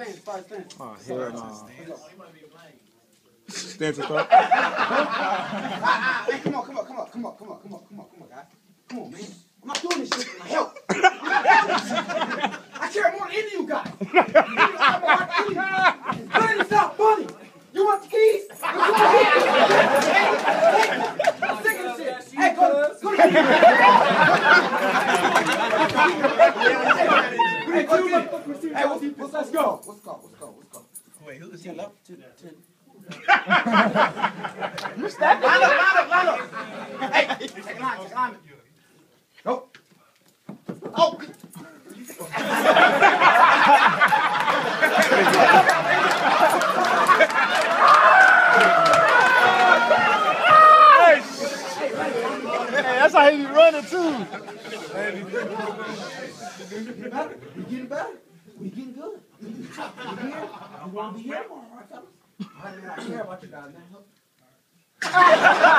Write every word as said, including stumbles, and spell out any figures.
stand, start stand. Oh, hell no. Stand to start. Hey, come on, come on, come on, come on, come on, come on, come on, come on, guys. Come on, man. I'm not doing this shit for my health. I care more than any of you guys. Buddy, stop, buddy. You want the keys? I'm sick of this shit. Hey, go, go to the Hey, go to the Hey, let's, let's, let's go. Let's go, let's go, let's go. Wait, who is he? Up to the ten. You step line up, line up, line up. Hey, take a line, take a line. Go. Oh. Hey, that's how he be running too. We getting better. We getting good. We here. You want to be here more, right, fellas? I care about you guys, man.